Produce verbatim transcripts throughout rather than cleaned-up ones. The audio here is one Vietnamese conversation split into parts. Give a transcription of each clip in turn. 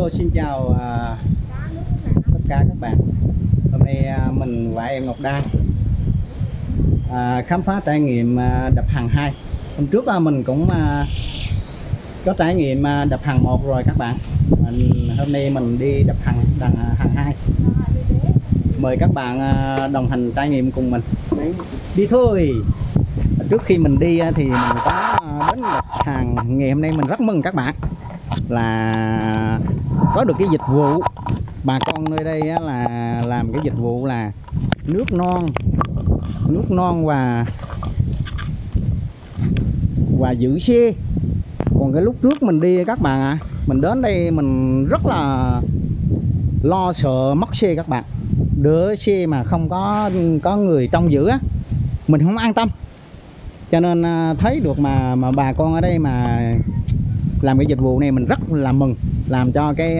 Hello, xin chào à, tất cả các bạn. Hôm nay à, mình và em Ngọc Đan à, khám phá trải nghiệm à, đập hàng hai. Hôm trước à, mình cũng à, có trải nghiệm à, đập hàng một rồi các bạn. Mình, hôm nay mình đi đập hàng đằng hàng hai. Mời các bạn à, đồng hành trải nghiệm cùng mình. Đi thôi. Trước khi mình đi thì mình có à, đến đập hàng. Ngày hôm nay mình rất mừng các bạn là có được cái dịch vụ, bà con nơi đây á, là làm cái dịch vụ là nước non nước non và và giữ xe. Còn cái lúc trước mình đi các bạn ạ, à, mình đến đây mình rất là lo sợ mất xe các bạn. Đỡ xe mà không có có người trông giữ á, mình không an tâm. Cho nên thấy được mà mà bà con ở đây mà làm cái dịch vụ này mình rất là mừng, làm cho cái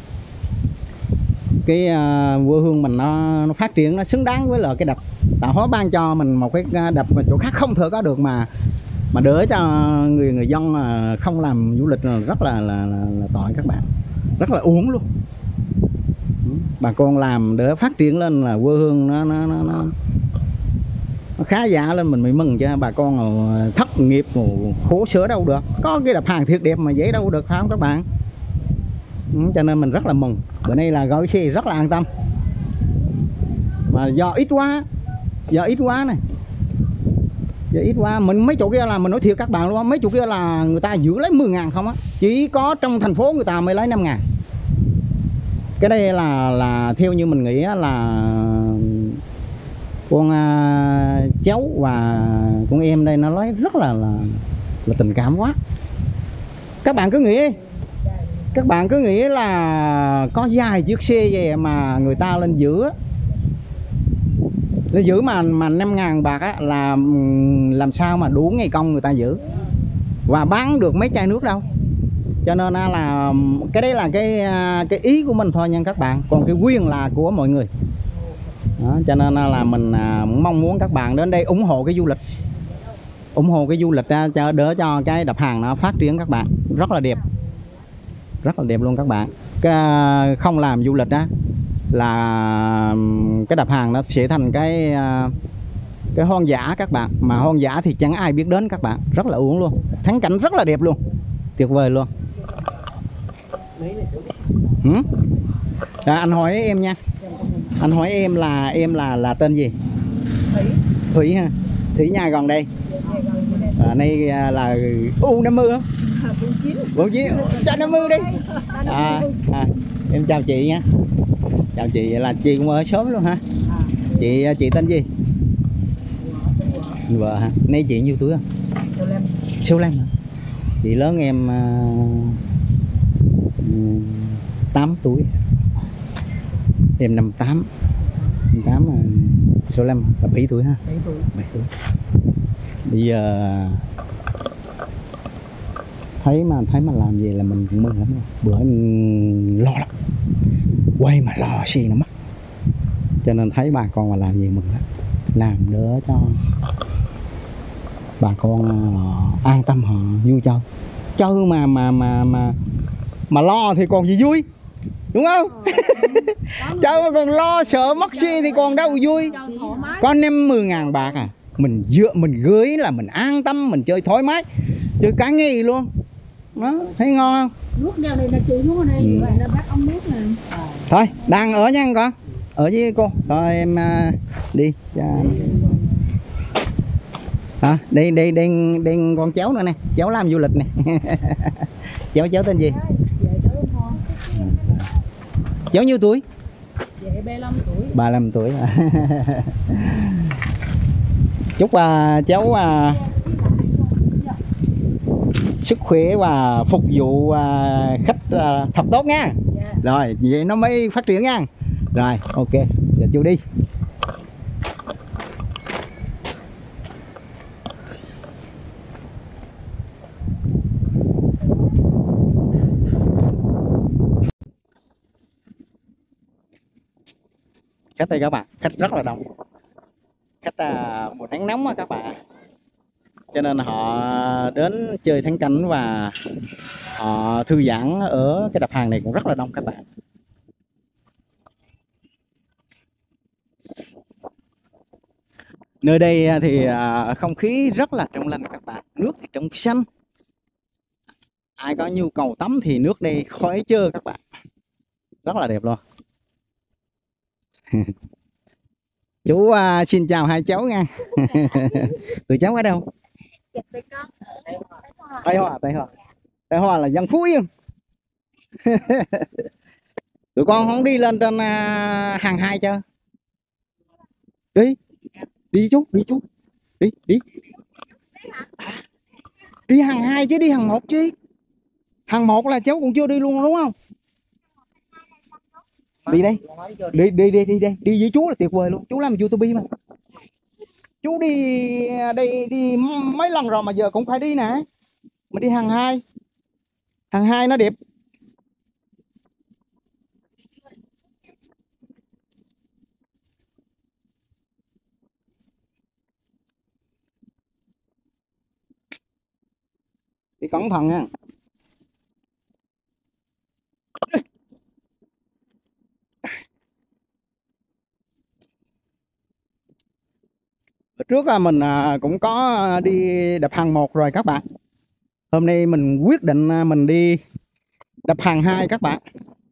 cái quê hương mình nó, nó phát triển, nó xứng đáng với lại cái đập tạo hóa ban cho mình một cái đập mà chỗ khác không thể có được, mà mà đỡ cho người người dân mà không làm du lịch là rất là là, là, là tội các bạn, rất là uổng luôn. Bà con làm để phát triển lên là quê hương nó nó nó, nó nó khá giả lên, mình mới mừng cho bà con thất nghiệp khổ sở đâu được. Có cái đập hàng thiệt đẹp mà dễ đâu được, phải không các bạn? Ừ, cho nên mình rất là mừng. Bữa nay là gọi xe rất là an tâm. Mà do ít quá, do ít quá này, do ít quá. Mình mấy chỗ kia là mình nói thiệt các bạn luôn, mấy chỗ kia là người ta giữ lấy mười ngàn không á, chỉ có trong thành phố người ta mới lấy năm ngàn. Cái đây là là theo như mình nghĩ là con uh, cháu và con em đây nó nói rất là là, là tình cảm quá. Các bạn cứ nghĩ các bạn cứ nghĩ là có vài chiếc xe về mà người ta lên giữ lên giữ mà mà năm ngàn bạc á, là làm sao mà đủ ngày công người ta giữ và bán được mấy chai nước đâu. Cho nên là cái đấy là cái cái ý của mình thôi nha các bạn, còn cái quyền là của mọi người. Đó, cho nên là mình mong muốn các bạn đến đây ủng hộ cái du lịch, ủng hộ cái du lịch cho đỡ cho cái đập hàng nó phát triển các bạn. Rất là đẹp, rất là đẹp luôn các bạn. Cái, không làm du lịch á là cái đập hàng nó sẽ thành cái cái hoang dã các bạn, mà hoang dã thì chẳng ai biết đến các bạn. Rất là uổng luôn, thắng cảnh rất là đẹp luôn, tuyệt vời luôn. Ừ? À, anh hỏi em nha, anh hỏi em là em là là tên gì? Thủy. Thủy ha. Thủy nhà gần đây. À, đây là u năm mươi không? bốn chín. Cho năm mươi đi. À, à, em chào chị nha. Chào chị, là chị cũng ở sớm luôn hả? Chị chị tên gì? Vợ hả? Nay chị nhiêu tuổi không? sáu mươi lăm hả? Chị lớn em uh, tám tuổi. Em năm tám. năm tám là sáu mươi lăm là bảy tuổi ha. bảy tuổi. bảy tuổi. Bây giờ thấy mà thấy mà làm gì là mình cũng mừng lắm rồi. Bữa anh lo lắm, quay mà lo xe nó mất, cho nên thấy bà con mà làm gì mừng lắm, làm đỡ cho bà con uh, an tâm, họ vui chơi chơi mà mà mà mà mà lo thì còn gì vui, đúng không? Chơi mà còn lo sợ mất xe thì còn đâu vui. Có năm mươi ngàn bạc à, mình dựa mình gửi là mình an tâm, mình chơi thoải mái, chơi cả ngày luôn. Đó, thấy ngon không? Nước đeo đây là chị nước ở đây, ừ. Vậy là bác ông nước nè. Thôi, đang ở nha con. Ở với cô. Thôi em uh, đi. À, đây đây đây đây con cháu nữa nè, cháu làm du lịch nè. Cháu cháu tên gì? Cháu nhiêu tuổi? Dạ ba mươi lăm tuổi. ba mươi lăm tuổi. Chúc uh, cháu uh, sức khỏe và phục vụ uh, khách uh, thật tốt nha. Dạ. Rồi vậy nó mới phát triển nha. Rồi ok, giờ chú đi. Khách đây các bạn, khách rất là đông. Khách uh, mùa nắng nóng á các bạn. cho nên họ đến chơi thắng cảnh và họ thư giãn ở cái đập hàng này cũng rất là đông các bạn. Nơi đây thì không khí rất là trong lành các bạn, nước thì trong xanh. Ai có nhu cầu tắm thì nước đây khỏi chơi các bạn, rất là đẹp luôn. Chú uh, xin chào hai cháu nha. Tụi cháu ở đâu? Tây Hòa, Tây Hòa. Tây Hòa là dân Phú Yên. Tụi con không đi lên trên uh, hàng hai chưa? Đi, đi chú, đi chú, đi, đi. Đi hàng hai chứ, đi hàng một chứ. Hàng một là cháu cũng chưa đi luôn đúng không? Đi đây, đi đi đi đi đây, đi với chú là tuyệt vời luôn. Chú làm YouTube mà. Chú đi đây đi mấy lần rồi mà giờ cũng phải đi nè. Mà đi hàng hai, hàng hai nó đẹp. Đi cẩn thận nha. Trước mình cũng có đi đập hàng một rồi các bạn. Hôm nay mình quyết định mình đi đập hàng hai các bạn.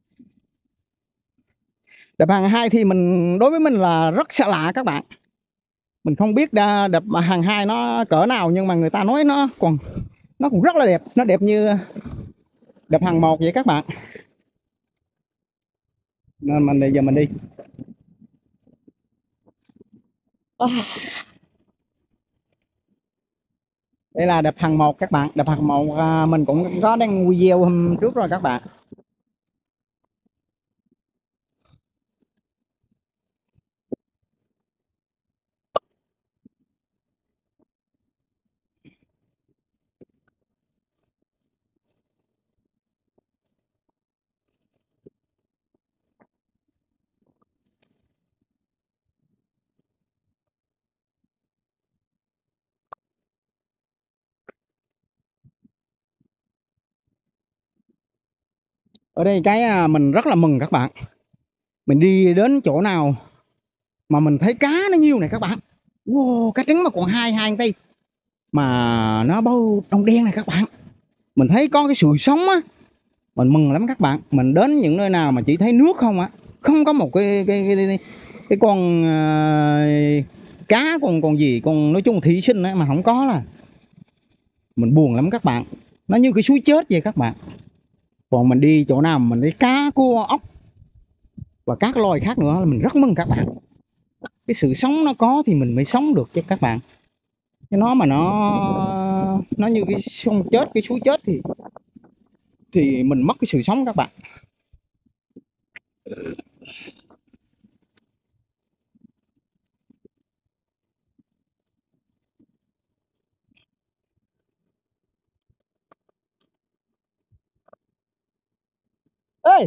Đập hàng hai thì mình đối với mình là rất xa lạ các bạn. Mình không biết đập hàng hai nó cỡ nào, nhưng mà người ta nói nó còn nó cũng rất là đẹp, nó đẹp như đập hàng một vậy các bạn. Nên mình bây giờ mình đi. Đây là đập hàng một các bạn. Đập hàng một mình cũng có đăng video hôm trước rồi các bạn. Ở đây cái mình rất là mừng các bạn. Mình đi đến chỗ nào mà mình thấy cá nó nhiều này các bạn. Wow, cá trứng mà còn hai hai tay mà nó bao đông đen này các bạn. Mình thấy có cái sự sống á, mình mừng lắm các bạn. Mình đến những nơi nào mà chỉ thấy nước không á, không có một cái cái cái, cái, cái con uh, cá còn còn gì, còn nói chung thủy sinh á mà không có là mình buồn lắm các bạn. Nó như cái suối chết vậy các bạn. Còn mình đi chỗ nào mình thấy cá, cua, ốc và các loài khác nữa là mình rất mừng các bạn. Cái sự sống nó có thì mình mới sống được chứ các bạn. Cái nó mà nó nó như cái sông chết, cái suối chết thì thì mình mất cái sự sống các bạn. Ê,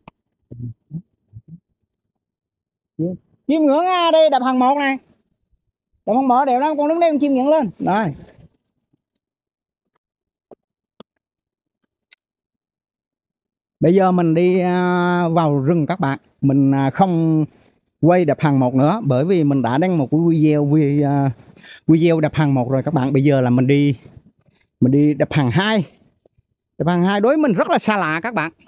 chim ngưỡng à, đây đập hàng một này, đập hàng một đẹp lắm. Con đứng đây con chim ngưỡng lên rồi. Bây giờ mình đi vào rừng các bạn. Mình không quay đập hàng một nữa, bởi vì mình đã đăng một cái video video đập hàng một rồi các bạn. Bây giờ là mình đi mình đi đập hàng hai. Đập hàng hai đối với mình rất là xa lạ các bạn.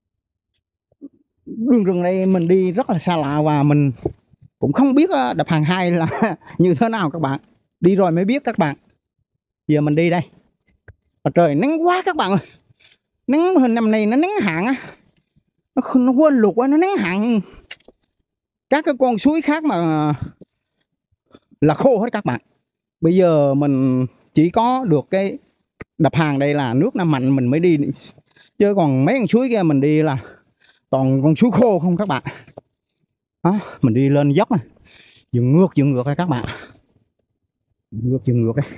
Đường rừng đây mình đi rất là xa lạ và mình cũng không biết đập hàng hai là như thế nào các bạn. Đi rồi mới biết các bạn. Giờ mình đi đây. Và trời nắng quá các bạn ơi. Nắng hình năm nay nó nắng hạn á. Nó, nó quên lụt á, nó nắng hạn. Các cái con suối khác mà là khô hết các bạn. Bây giờ mình chỉ có được cái đập hàng đây là nước nó mạnh mình mới đi. Chứ còn mấy con suối kia mình đi là toàn con suối khô không các bạn. Đó, mình đi lên dốc này. Dừng ngược dừng ngược đây các bạn. Dừng ngược dừng ngược đây.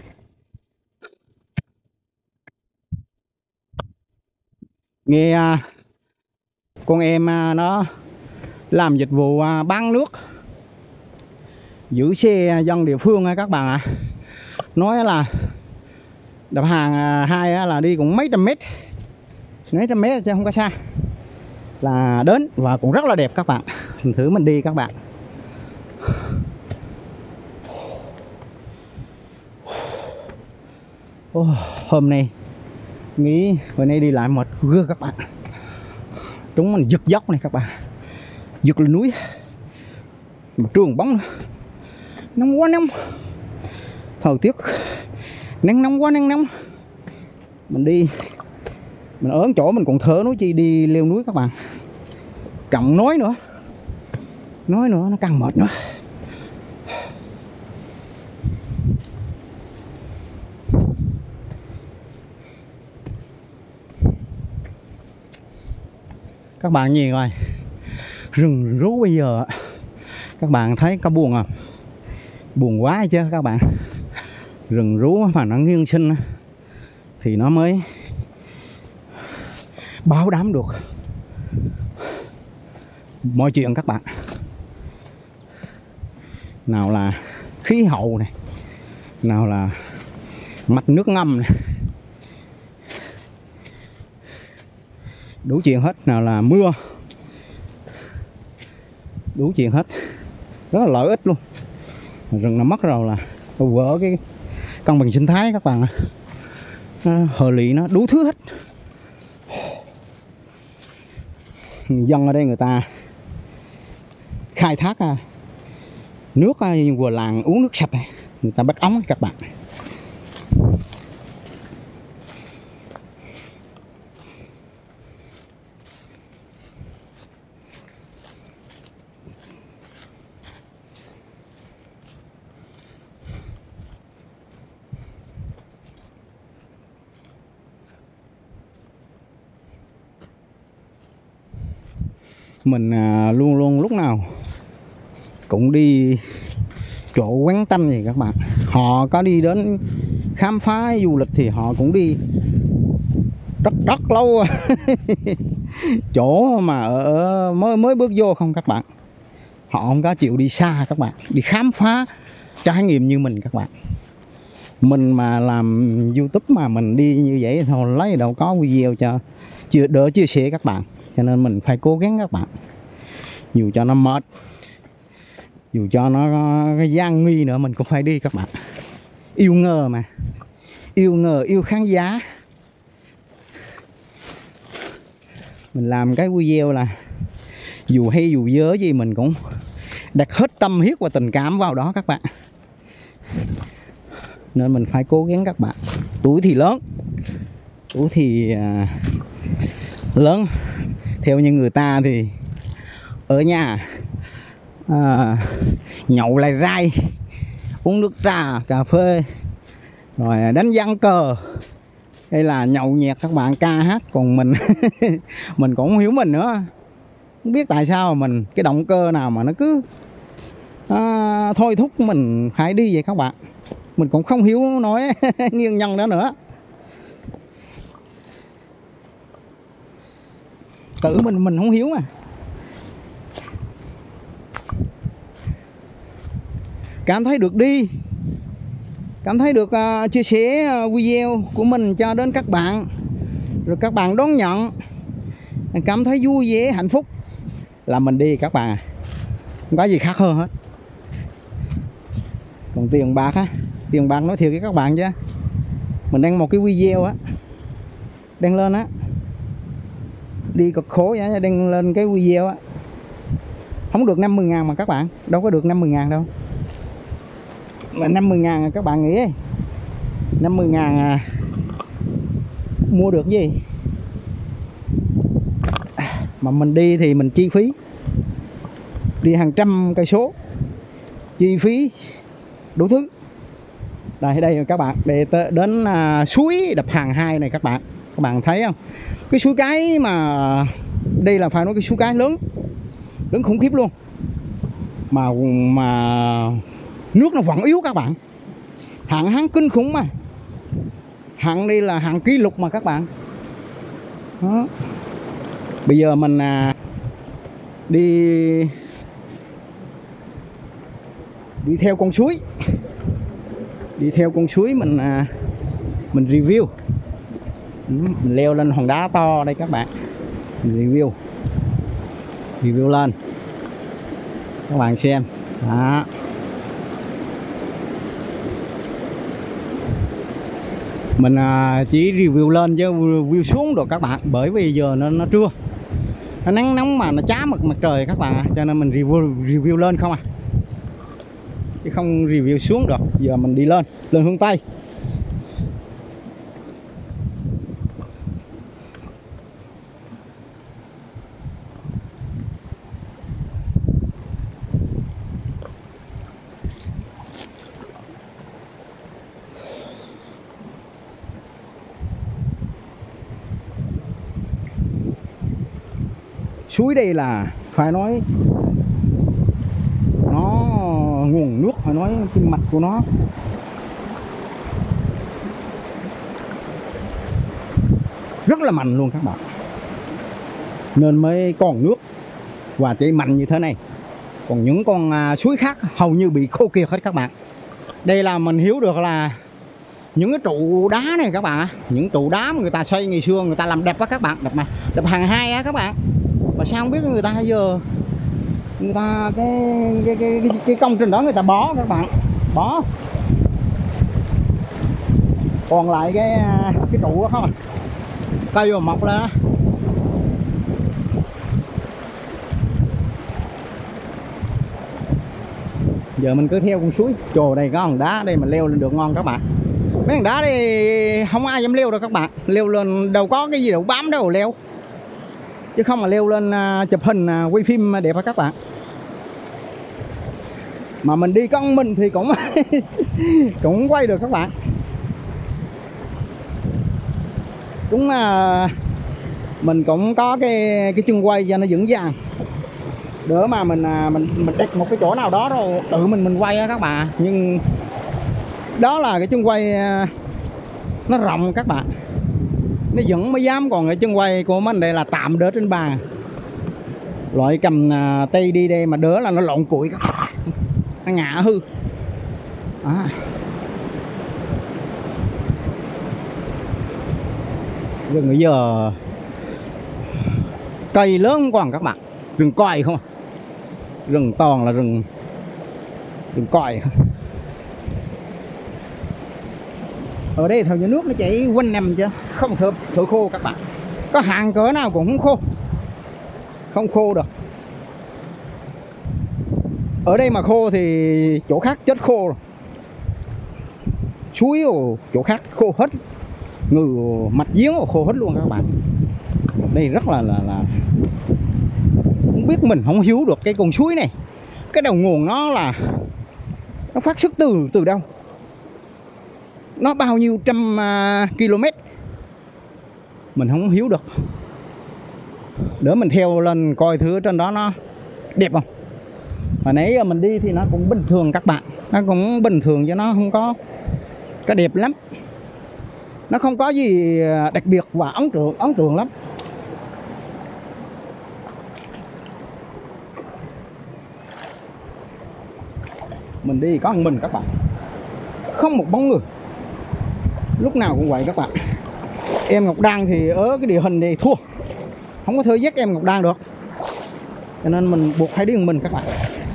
Nghe con em nó làm dịch vụ bán nước, giữ xe dân địa phương các bạn ạ. À. Nói là Đập hàng hai á, là đi cũng mấy trăm mét, mấy trăm mét chứ không có xa, là đến và cũng rất là đẹp các bạn. Mình thử mình đi các bạn. Oh, hôm nay nghĩ hồi nay đi lại mệt gưa các bạn. Chúng mình giật dốc này các bạn, giật lên núi mà trường bóng nữa. Nóng quá nóng, thời tiết nắng nóng quá nắng nóng. Mình đi mình ở chỗ mình còn thở nói chi đi leo núi các bạn, cộng nói nữa nói nữa nó càng mệt nữa. Các bạn nhìn rồi, rừng rú bây giờ các bạn thấy có buồn à, buồn quá chứ các bạn. Rừng rú mà nó nghiêng sinh thì nó mới bảo đảm được mọi chuyện các bạn. Nào là khí hậu này, nào là mạch nước ngầm này, đủ chuyện hết. Nào là mưa, đủ chuyện hết, rất là lợi ích luôn. Rừng nó mất rồi là vỡ cái cân bằng sinh thái các bạn ạ. Hợp lý nó đủ thứ hết. Dân ở đây người ta khai thác nước vừa làng uống nước sạch này, người ta bắt ống các bạn. Mình à, luôn luôn lúc nào cũng đi chỗ quán tanh gì các bạn. Họ có đi đến khám phá du lịch thì họ cũng đi rất rất lâu chỗ mà ở mới mới bước vô không các bạn. Họ không có chịu đi xa các bạn, đi khám phá trải nghiệm như mình các bạn. Mình mà làm YouTube mà mình đi như vậy thôi lấy đâu có video cho chưa đỡ chia sẻ các bạn. Cho nên mình phải cố gắng các bạn, dù cho nó mệt, dù cho nó cái gian nguy nữa mình cũng phải đi các bạn. Yêu nghề mà, yêu nghề, yêu khán giả. Mình làm cái video là dù hay dù dớ gì mình cũng đặt hết tâm huyết và tình cảm vào đó các bạn. Nên mình phải cố gắng các bạn. Tuổi thì lớn, tuổi thì à, lớn theo như người ta thì ở nhà à, nhậu lại rai, uống nước trà cà phê, rồi đánh giăng cờ, hay là nhậu nhẹt các bạn, ca hát. Còn mình mình cũng không hiểu mình nữa, không biết tại sao mình cái động cơ nào mà nó cứ à, thôi thúc mình phải đi vậy các bạn. Mình cũng không hiểu nói nguyên nhân đó nữa. Tự mình mình không hiểu mà. Cảm thấy được đi, cảm thấy được uh, chia sẻ uh, video của mình cho đến các bạn, rồi các bạn đón nhận, cảm thấy vui vẻ hạnh phúc là mình đi các bạn. Không có gì khác hơn hết. Còn tiền bạc á, tiền bạc nói thiệt với các bạn chứ, mình đang một cái video á đang lên á, đi cực khổ vậy, đang lên cái video á không được năm mươi ngàn mà các bạn, đâu có được năm mươi ngàn đâu. Mà năm mươi ngàn các bạn nghĩ năm mươi ngàn à, mua được gì. Mà mình đi thì mình chi phí đi hàng trăm cây số, chi phí đủ thứ. Đây đây các bạn, để đến à, suối đập hàng hai này các bạn. Các bạn thấy không? Cái suối cái mà đây là phải nói cái suối cái lớn, lớn khủng khiếp luôn. Mà mà nước nó vẫn yếu các bạn. Hạn hán kinh khủng mà. Hạn đây là hạn kỷ lục mà các bạn. Đó. Bây giờ mình à, đi đi theo con suối, đi theo con suối mình à, mình review. Mình leo lên hòn đá to đây các bạn, mình review review lên các bạn xem đó. Mình à, chỉ review lên chứ review xuống được các bạn, bởi vì giờ nó nó trưa, nó nắng nóng mà nó chá mặt mặt trời các bạn, cho nên mình review review lên không à, chứ không review xuống được. Giờ mình đi lên lên hướng Tây. Suối đây là phải nói nó nguồn nước, phải nói cái mạch của nó rất là mạnh luôn các bạn, nên mới còn nước và chảy mạnh như thế này. Còn những con à, suối khác hầu như bị khô kiệt hết các bạn. Đây là mình hiểu được là những cái trụ đá này các bạn, những trụ đá mà người ta xây ngày xưa, người ta làm đẹp á các bạn, đẹp mà đẹp hàng hai á các bạn, mà sao không biết người ta giờ người ta cái cái cái cái, cái công trình đó người ta bỏ các bạn, bỏ còn lại cái cái trụ đó không à, cây vào mọc lên. Giờ mình cứ theo con suối. Trời, đây có hòn đá đây mà leo lên được ngon các bạn. Mấy hòn đá đây không ai dám leo đâu các bạn, leo lên đâu có cái gì đâu bám đâu leo, chứ không mà leo lên uh, chụp hình uh, quay phim đẹp hả các bạn. Mà mình đi con mình thì cũng cũng quay được các bạn, cũng uh, mình cũng có cái cái chân quay cho nó vững vàng, đỡ mà mình uh, mình mình đặt một cái chỗ nào đó rồi tự mình mình quay á các bạn. Nhưng đó là cái chân quay uh, nó rộng các bạn, nó vẫn mới dám, còn cái chân quay của mình đây là tạm đỡ trên bàn, loại cầm uh, tay đi đây mà đỡ là nó lộn cụi các bạn, nó ngã hư à. Rừng bây giờ cây lớn không còn các bạn, rừng còi không à, rừng toàn là rừng rừng còi. Ở đây theo nước nó chảy quanh năm chứ không thợ thợ khô các bạn, có hạn cỡ nào cũng không khô, không khô được. Ở đây mà khô thì chỗ khác chết khô rồi, suối ở chỗ khác khô hết, người mạch giếng khô hết luôn các bạn. Đây rất là là là không biết, mình không hiểu được cái con suối này, cái đầu nguồn nó là nó phát xuất từ từ đâu, nó bao nhiêu trăm uh, km mình không hiểu được. Để mình theo lên coi thử ở trên đó nó đẹp không. Mà nãy giờ mình đi thì nó cũng bình thường các bạn, nó cũng bình thường chứ nó không có cái đẹp lắm, nó không có gì đặc biệt và ấn tượng ấn tượng lắm. Mình đi có một mình các bạn, không một bóng người, lúc nào cũng vậy các bạn. Em Ngọc Đan thì ở cái địa hình này thua, không có thể dắt em Ngọc Đan được, cho nên mình buộc phải đi một mình các bạn.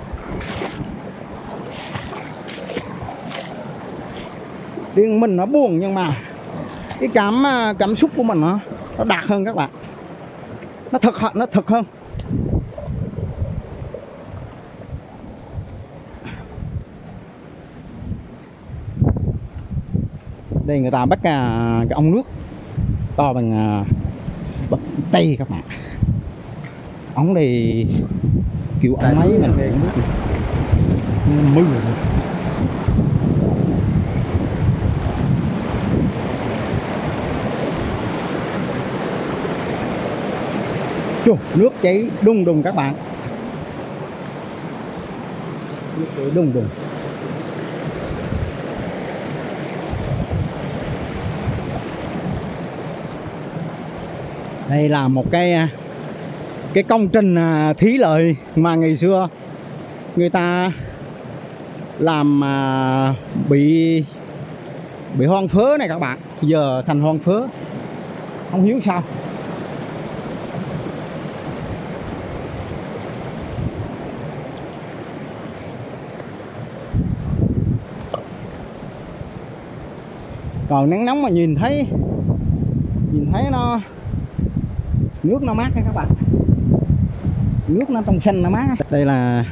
Đi một mình nó buồn, nhưng mà cái cảm cảm xúc của mình nó nó đạt hơn các bạn, nó thực nó thực hơn. Đây người ta bắt cái ong nước to bằng bắp tay các bạn. Ống này kiểu ống máy mình không biết mưa rồi. Chù, nước chảy đùng đùng các bạn, nước chảy đùng đùng. Đây là một cái cái công trình thủy lợi mà ngày xưa người ta làm mà bị bị hoang phớ này các bạn, giờ thành hoang phớ, không hiểu sao. Còn nắng nóng mà nhìn thấy nhìn thấy nó nước nó mát các bạn, nước nó trong xanh nó mát. Đây là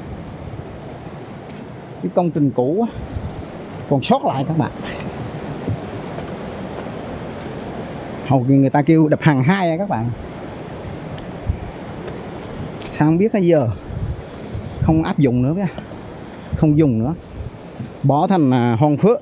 cái công trình cũ còn sót lại các bạn, hầu như người ta kêu đập hàng hai các bạn, sao không biết cái giờ không áp dụng nữa, không dùng nữa, bỏ thành hoang phớ.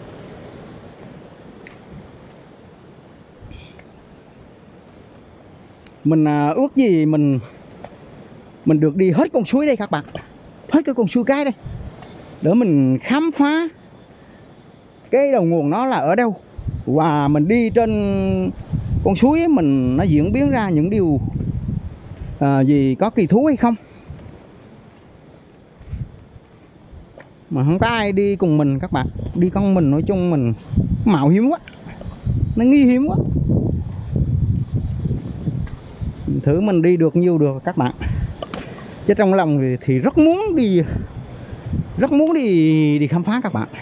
Mình ước gì mình mình được đi hết con suối đây các bạn, hết cái con suối cái đây, để mình khám phá cái đầu nguồn nó là ở đâu, và mình đi trên con suối ấy, mình nó diễn biến ra những điều à, gì có kỳ thú hay không, mà không có ai đi cùng mình các bạn. Đi con mình nói chung mình mạo hiểm quá, nó nguy hiểm quá. Thử mình đi được nhiều được các bạn, chứ trong lòng thì, thì rất muốn đi, rất muốn đi đi khám phá các bạn.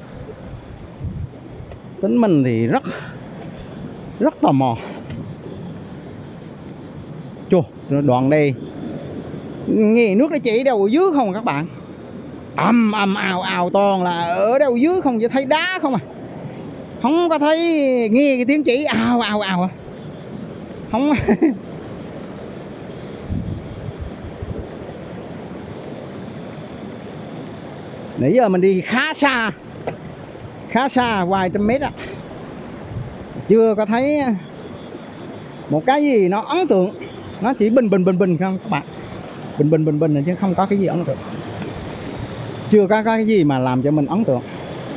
Tính mình thì rất rất tò mò. Chù, đoạn đây nghe nước nó chảy đâu dưới không các bạn, ầm ầm ào ào toàn là ở đâu dưới không, chỉ thấy đá không à, không có thấy nghe cái tiếng chảy ào ào ào à, không. Nãy giờ mình đi khá xa, khá xa vài trăm mét á, chưa có thấy một cái gì nó ấn tượng. Nó chỉ bình bình bình bình không các bạn, bình bình bình bình chứ không có cái gì ấn tượng, chưa có cái gì mà làm cho mình ấn tượng.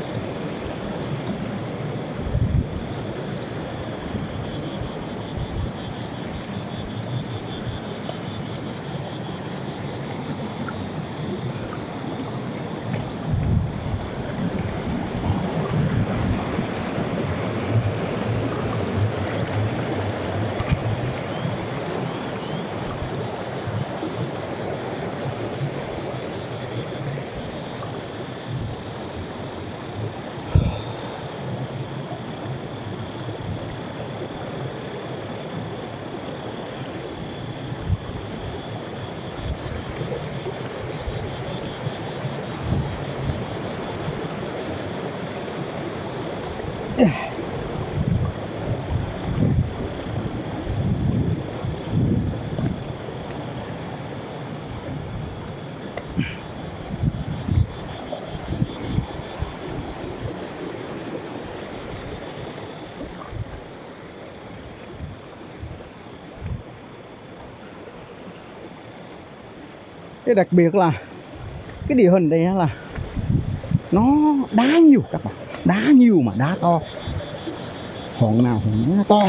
Cái đặc biệt là cái địa hình đây là nó đá nhiều các bạn, đá nhiều mà đá to, hòn nào hòn nó to,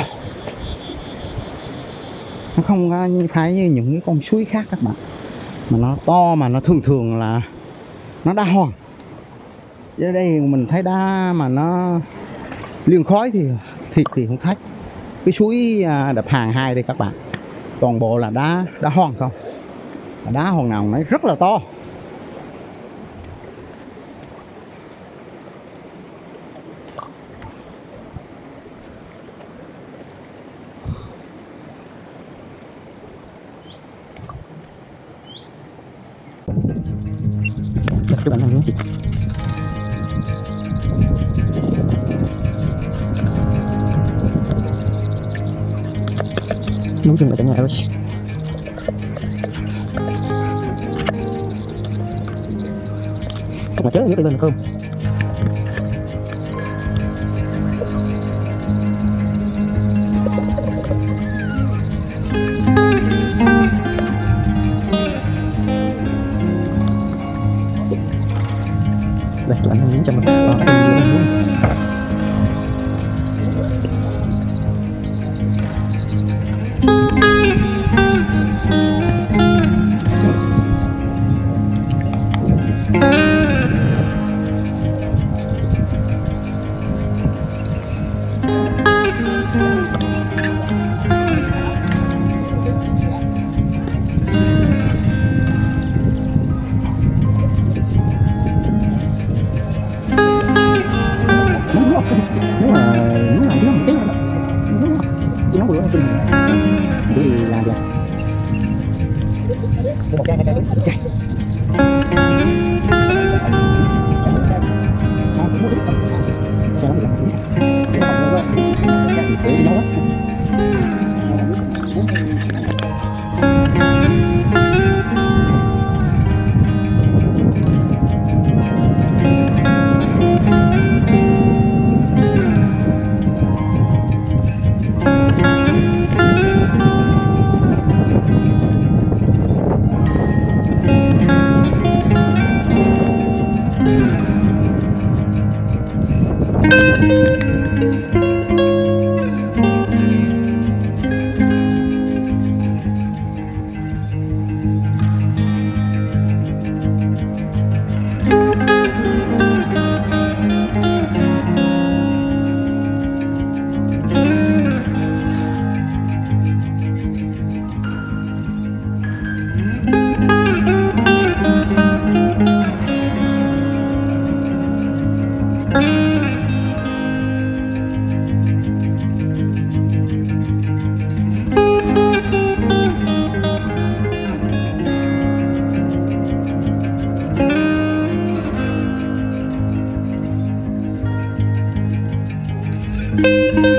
nó không phải như những cái con suối khác các bạn, mà nó to, mà nó thường thường là nó đá hòn. Ở đây mình thấy đá mà nó liên khói thì thịt thì không thấy. Cái suối đập hàng hai đây các bạn, toàn bộ là đá đá hòn không, đá hòn nào nó rất là to. Các bạn đang nấu chừng là cả nhà ơi. Mà chớ nước lên được không? Đây, tụi anh đang nhúng cho mình vào cái Thank you.